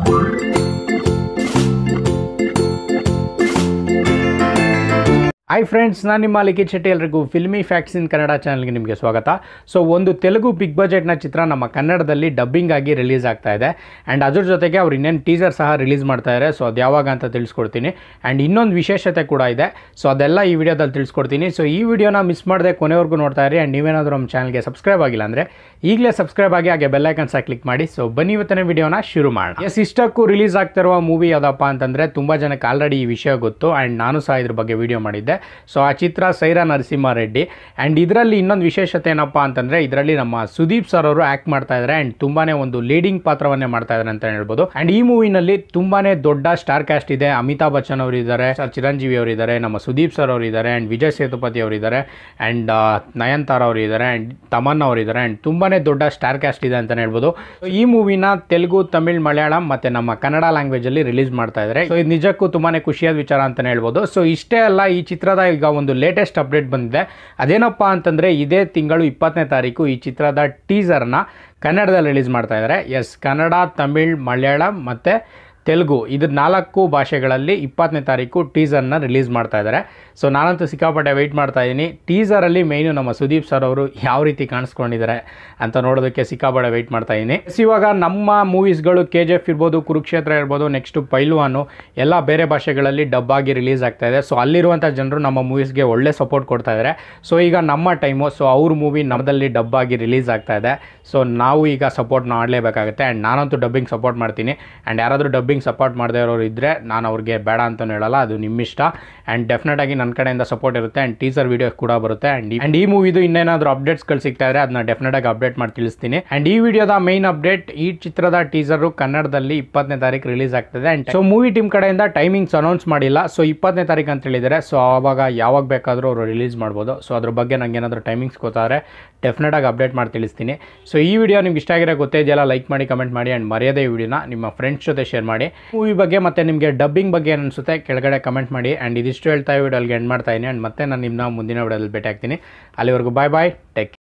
Hi friends, ನಾನು ನಿಮ್ಮ ಲಿಖಿತ್ ಶೆಟ್ಟಿ. ಎಲ್ಲರಿಗೂ ಫಿಲ್ಮಿ ಫ್ಯಾಕ್ಟ್ಸ್ ಇನ್ ಕನ್ನಡ ಚಾನಲ್ಗೆ ನಿಮಗೆ ಸ್ವಾಗತ. ಸೊ ಒಂದು ತೆಲುಗು ಬಿಗ್ ಬಜೆಟ್ನ ಚಿತ್ರ ನಮ್ಮ ಕನ್ನಡದಲ್ಲಿ ಡಬ್ಬಿಂಗ್ ಆಗಿ ರಿಲೀಸ್ ಆಗ್ತಾ ಇದೆ. ಆ್ಯಂಡ್ ಅದ್ರ ಜೊತೆಗೆ ಅವ್ರು ಇನ್ನೇನು ಟೀಸರ್ ಸಹ ರಿಲೀಸ್ ಮಾಡ್ತಾ ಇದ್ದಾರೆ. ಸೊ ಅದು ಯಾವಾಗ ಅಂತ ತಿಳಿಸ್ಕೊಡ್ತೀನಿ. ಆ್ಯಂಡ್ ಇನ್ನೊಂದು ವಿಶೇಷತೆ ಕೂಡ ಇದೆ. ಸೊ ಅದೆಲ್ಲ ಈ ವಿಡಿಯೋದಲ್ಲಿ ತಿಳಿಸ್ಕೊಡ್ತೀನಿ. ಸೊ ಈ ವಿಡಿಯೋನ ಮಿಸ್ ಮಾಡದೆ ಕೊನೆವರೆಗೂ ನೋಡ್ತಾ ಇರಿ. ಆ್ಯಂಡ್ ನೀವೇನಾದರೂ ನಮ್ಮ ಚಾನಲ್ಗೆ ಸಬ್ಸ್ಕ್ರೈಬ್ ಆಗಿಲ್ಲ ಅಂದರೆ ಈಗಲೇ ಸಬ್ಸ್ಕ್ರೈಬ್ ಆಗಿ ಹಾಗೆ ಬೆಲ್ಲೈಕನ್ ಸಹ ಕ್ಲಿಕ್ ಮಾಡಿ. ಸೊ ಬನ್ನಿ ಇವತ್ತಿನ ವಿಡಿಯೋನ ಶುರು ಮಾಡೋಣ. ಇಷ್ಟಕ್ಕೂ ರಿಲೀಸ್ ಆಗ್ತಿರುವ ಮೂವಿ ಯಾವುದಪ್ಪ ಅಂತಂದರೆ ತುಂಬ ಜನಕ್ಕೆ ಆಲ್ರೆಡಿ ಈ ವಿಷಯ ಗೊತ್ತು. ಆ್ಯಂಡ್ ನಾನು ಸಹ ಇದ್ರ ಬಗ್ಗೆ ವಿಡಿಯೋ ಮಾಡಿದ್ದೆ. ಸೊ ಆ ಚಿತ್ರ ಸೈರಾ ನರಸಿಂಹಾರೆಡ್ಡಿ. ಆ್ಯಂಡ್ ಇದರಲ್ಲಿ ಇನ್ನೊಂದು ವಿಶೇಷತೆ ಏನಪ್ಪ ಅಂತಂದರೆ ಇದರಲ್ಲಿ ನಮ್ಮ ಸುದೀಪ್ ಸರ್ ಅವರು ಆ್ಯಕ್ಟ್ ಮಾಡ್ತಾ ಇದ್ದಾರೆ. ಆ್ಯಂಡ್ ತುಂಬಾ ಒಂದು ಲೀಡಿಂಗ್ ಪಾತ್ರವನ್ನೇ ಮಾಡ್ತಾ ಇದ್ದಾರೆ ಅಂತ ಹೇಳ್ಬೋದು. ಆ್ಯಂಡ್ ಈ ಮೂವಿನಲ್ಲಿ ತುಂಬಾ ದೊಡ್ಡ ಸ್ಟಾರ್ ಕ್ಯಾಸ್ಟ್ ಇದೆ. ಅಮಿತಾಬ್ ಬಚ್ಚನ್ ಅವರು ಇದ್ದಾರೆ, ಚಿರಂಜೀವಿ ಅವರು ಇದ್ದಾರೆ, ನಮ್ಮ ಸುದೀಪ್ ಸರ್ ಅವರು ಇದ್ದಾರೆ, ಆ್ಯಂಡ್ ವಿಜಯ್ ಸೇತುಪತಿ ಅವರು ಇದ್ದಾರೆ, ಆ್ಯಂಡ್ ನಯನ್ತಾರ ಅವರು ಇದ್ದಾರೆ, ಆ್ಯಂಡ್ ತಮನ್ನಾ ಅವರು ಇದ್ದಾರೆ. ಆ್ಯಂಡ್ ತುಂಬಾ ದೊಡ್ಡ ಸ್ಟಾರ್ ಕ್ಯಾಸ್ಟ್ ಇದೆ ಅಂತ ಹೇಳ್ಬೋದು. ಈ ಮೂವಿನ ತೆಲುಗು, ತಮಿಳ್, ಮಲಯಾಳಂ ಮತ್ತು ನಮ್ಮ ಕನ್ನಡ ಲ್ಯಾಂಗ್ವೇಜಲ್ಲಿ ರಿಲೀಸ್ ಮಾಡ್ತಾ ಇದ್ದಾರೆ. ಸೊ ಇದು ನಿಜಕ್ಕೂ ತುಂಬಾ ಖುಷಿಯಾದ ವಿಚಾರ ಅಂತಲೇ ಹೇಳ್ಬೋದು. ಸೊ ಇಷ್ಟೇ ಅಲ್ಲ, ಈ ಚಿತ್ರದ ಈಗ ಒಂದು ಲೇಟೆಸ್ಟ್ ಅಪ್ಡೇಟ್ ಬಂದಿದೆ. ಅದೇನಪ್ಪ ಅಂತಂದರೆ ಇದೇ ತಿಂಗಳು 20ನೇ ತಾರೀಕು ಈ ಚಿತ್ರದ ಟೀಸರ್ನ ಕನ್ನಡದಲ್ಲಿ ರಿಲೀಸ್ ಮಾಡ್ತಾ ಇದ್ದಾರೆ. ಎಸ್, ಕನ್ನಡ, ತಮಿಳ್, ಮಲಯಾಳಂ ಮತ್ತು ತೆಲುಗು ಇದು 4 ಭಾಷೆಗಳಲ್ಲಿ 20ನೇ ತಾರೀಕು ಟೀಸರ್ನ ರಿಲೀಸ್ ಮಾಡ್ತಾ ಇದ್ದಾರೆ. ಸೊ ನಾನಂತೂ ಸಿಕ್ಕಾಪಟ್ಟೆ ವೆಯ್ಟ್ ಮಾಡ್ತಾ ಇದ್ದೀನಿ. ಟೀಸರಲ್ಲಿ ಮೇಯ್ನು ನಮ್ಮ ಸುದೀಪ್ ಸರ್ ಅವರು ಯಾವ ರೀತಿ ಕಾಣಿಸ್ಕೊಂಡಿದ್ದಾರೆ ಅಂತ ನೋಡೋದಕ್ಕೆ ಸಿಕ್ಕಾಪಟ್ಟೆ ವೆಯ್ಟ್ ಮಾಡ್ತಾ ಇದ್ದೀನಿ. ಇವಾಗ ನಮ್ಮ ಮೂವೀಸ್ಗಳು KGF ಇರ್ಬೋದು, ಕುರುಕ್ಷೇತ್ರ ಇರ್ಬೋದು, ನೆಕ್ಸ್ಟು ಪೈಲ್ವಾನು ಎಲ್ಲ ಬೇರೆ ಭಾಷೆಗಳಲ್ಲಿ ಡಬ್ ಆಗಿ ರಿಲೀಸ್ ಆಗ್ತಾ ಇದೆ. ಸೊ ಅಲ್ಲಿರುವಂಥ ಜನರು ನಮ್ಮ ಮೂವೀಸ್ಗೆ ಒಳ್ಳೆ ಸಪೋರ್ಟ್ ಕೊಡ್ತಾ ಇದ್ದಾರೆ. ಸೊ ಈಗ ನಮ್ಮ ಟೈಮು. ಸೊ ಅವ್ರ ಮೂವಿ ನಮ್ಮದಲ್ಲಿ ಡಬ್ ಆಗಿ ರಿಲೀಸ್ ಆಗ್ತಾ ಇದೆ. ಸೊ ನಾವು ಈಗ ಸಪೋರ್ಟ್ ಮಾಡಲೇಬೇಕಾಗುತ್ತೆ. ಆ್ಯಂಡ್ ನಾನಂತೂ ಡಬ್ಬಿಂಗ್ ಸಪೋರ್ಟ್ ಮಾಡ್ತೀನಿ. ಆ್ಯಂಡ್ ಯಾರಾದರೂ ಡಬ್ಬಿಂಗ್ ಸಪೋರ್ಟ್ ಮಾಡದೇ ಇರೋರು ಇದ್ದರೆ ನಾನು ಅವ್ರಿಗೆ ಬೇಡ ಅಂತಲೂ ಹೇಳಲ್ಲ, ಅದು ನಿಮ್ಮ ಇಷ್ಟ. ಆ್ಯಂಡ್ ಡೆಫಿನೆಟಾಗಿ ನನ್ನ ಕಡೆಯಿಂದ ಸಪೋರ್ಟ್ ಇರುತ್ತೆ. ಆ್ಯಂಡ್ ಟೀಸರ್ ವೀಡಿಯೋ ಕೂಡ ಬರುತ್ತೆ. ಆ್ಯಂಡ್ ಈ ಮೂವಿದು ಇನ್ನೇನಾದರೂ ಅಪ್ಡೇಟ್ಸ್ಗಳು ಸಿಗ್ತಾ ಇದ್ದರೆ ಅದನ್ನ ಡೆಫಿನೆಟಾಗಿ ಅಪ್ಡೇಟ್ ಮಾಡಿ ತಿಳಿಸ್ತೀನಿ. ಆ್ಯಂಡ್ ಈ ವಿಡಿಯೋದ ಮೈನ್ ಅಪ್ಡೇಟ್, ಈ ಚಿತ್ರದ ಟೀಸರು ಕನ್ನಡದಲ್ಲಿ 20ನೇ ತಾರೀಕು ರಿಲೀಸ್ ಆಗ್ತದೆ. ಆ್ಯಂಡ್ ಸೊ ಮೂವಿ ಟೀಮ್ ಕಡೆಯಿಂದ ಟೈಮಿಂಗ್ಸ್ ಅನೌನ್ಸ್ ಮಾಡಿಲ್ಲ. ಸೊ 20ನೇ ತಾರೀಕು ಅಂತ ಹೇಳಿದ್ದಾರೆ. ಸೊ ಆವಾಗ ಯಾವಾಗ ಬೇಕಾದರೂ ಅವರು ರಿಲೀಸ್ ಮಾಡ್ಬೋದು. ಸೊ ಅದ್ರ ಬಗ್ಗೆ ನನಗೆ ಏನಾದರೂ ಟೈಮಿಂಗ್ಸ್ ಗೊತ್ತಾದರೆ ಡೆಫಿನೆಟಾಗಿ ಅಪ್ಡೇಟ್ ಮಾಡಿ ತಿಳಿಸ್ತೀನಿ. ಸೊ ಈ ವಿಡಿಯೋ ನಿಮ್ಗೆ ಇಷ್ಟ ಆಗಿರೋ ಗೊತ್ತೇ ಇದೆಯಲ್ಲ, ಲೈಕ್ ಮಾಡಿ, ಕಮೆಂಟ್ ಮಾಡಿ. ಆ್ಯಂಡ್ ಮರ್ಯಾದೆ ಈ ವಿಡಿಯೋನ ನಿಮ್ಮ ಫ್ರೆಂಡ್ಸ್ ಜೊತೆ ಶೇರ್ ಮಾಡಿ. ಮೂವಿ ಬಗ್ಗೆ ಮತ್ತು ನಿಮಗೆ ಡಬ್ಬಿಂಗ್ ಬಗ್ಗೆ ಏನು ಅನಿಸುತ್ತೆ ಕೆಳಗಡೆ ಕಮೆಂಟ್ ಮಾಡಿ. ಆ್ಯಂಡ್ ಇದಿಷ್ಟು ಹೇಳ್ತಾ ಈ ವಿಡಿಯೋಗೆ ಎಂಡ್ ಮಾಡ್ತಾ ಇದ್ದೀನಿ. ಆ್ಯಂಡ್ ಮತ್ತೆ ನಾನು ನಿಮ್ಮನ್ನ ಮುಂದಿನ ವಿಡಿಯೋದಲ್ಲಿ ಭೇಟಿ ಆಗ್ತೀನಿ. ಅಲ್ಲಿವರೆಗೂ ಬಾಯ್ ಬಾಯ್, ಟೇಕ್ ಕೇರ್.